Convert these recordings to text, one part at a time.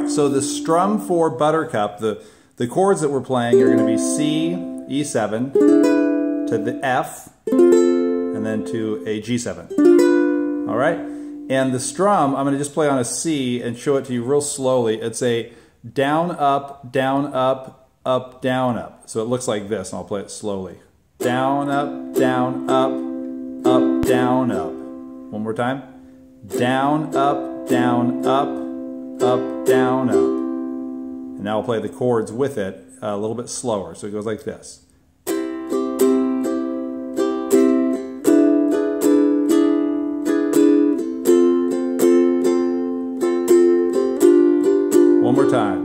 right, so the strum for Buttercup, the chords that we're playing are going to be C, E7, to the F, and then to a G7. All right, and the strum, I'm going to just play on a C and show it to you real slowly. It's a down, up, down, up, up, down, up. So it looks like this, and I'll play it slowly. Down, up, down, up, up, down, up. One more time. Down, up, down, up, up, down, up. And now I'll play the chords with it a little bit slower. So it goes like this. One more time.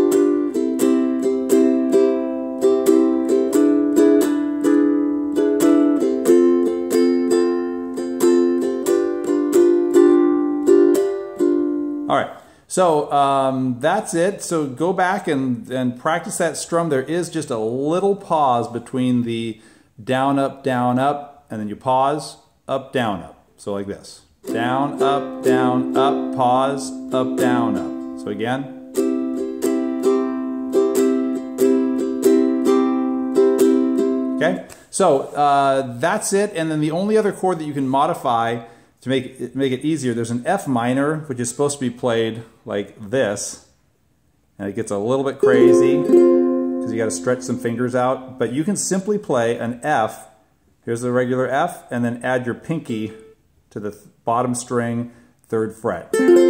All right, so that's it. So go back and practice that strum. There is just a little pause between the down, up, and then you pause, up, down, up. So like this. Down, up, pause, up, down, up. So again. Okay, so that's it. And then the only other chord that you can modify to make it easier, there's an F minor, which is supposed to be played like this. And it gets a little bit crazy because you got to stretch some fingers out. But you can simply play an F. Here's the regular F, and then add your pinky to the bottom string, 3rd fret.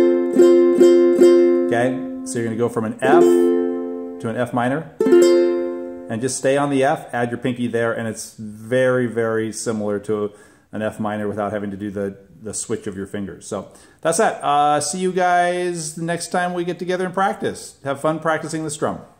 Okay, so you're going to go from an F to an F minor. And just stay on the F, add your pinky there, and it's very, very similar to an F minor without having to do the switch of your fingers. So that's that. See you guys next time we get together and practice. Have fun practicing the strum.